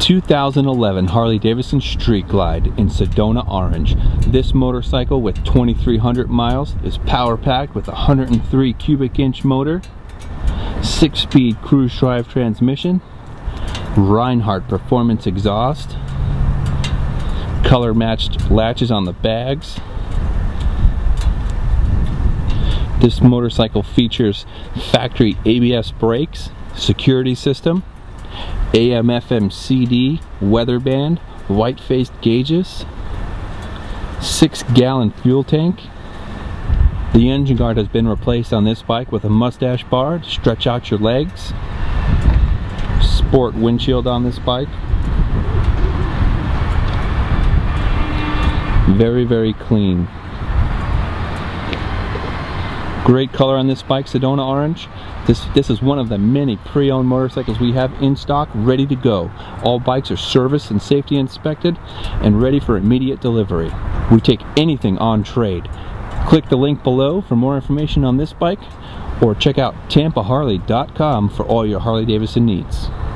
2011 Harley-Davidson Street Glide in Sedona Orange. This motorcycle with 2,300 miles is power-packed with a 103 cubic inch motor, 6-speed cruise drive transmission, Reinhardt performance exhaust, color-matched latches on the bags. This motorcycle features factory ABS brakes, security system, AM/FM CD, weather band, white-faced gauges, 6-gallon fuel tank. The engine guard has been replaced on this bike with a mustache bar to stretch out your legs. Sport windshield on this bike. Very, very clean. Great color on this bike, Sedona Orange. This is one of the many pre-owned motorcycles we have in stock, ready to go. All bikes are serviced and safety inspected and ready for immediate delivery. We take anything on trade. Click the link below for more information on this bike, or check out tampaharley.com for all your Harley-Davidson needs.